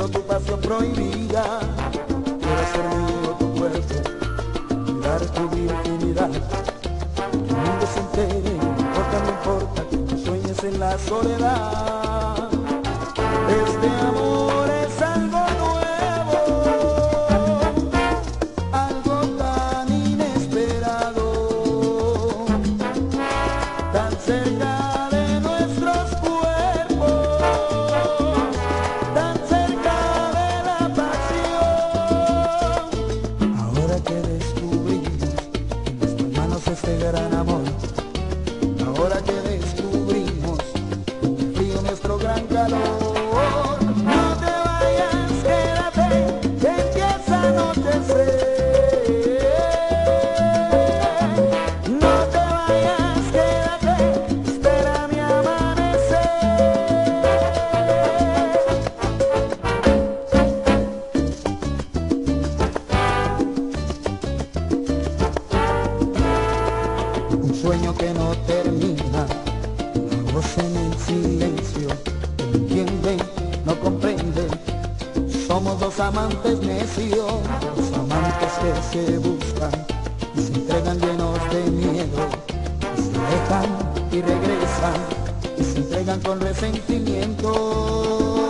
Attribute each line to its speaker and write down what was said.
Speaker 1: tu pasión prohibida. Quiero ser mío tu cuerpo, dar tu virginidad. Que el mundo se entere, no importa que tú sueñes en la soledad. Este amor es algo nuevo, algo tan inesperado, tan cerca de nuestros cuerpos, tan cerca de la pasión. Ahora que descubrimos en nuestras manos este gran amor, ahora que descubrimos el frío nuestro gran calor. Un sueño que no termina, una voz en el silencio, que no entiende, no comprende. Somos dos amantes necios, dos amantes que se buscan y se entregan llenos de miedo, y se dejan y regresan, y se entregan con resentimiento.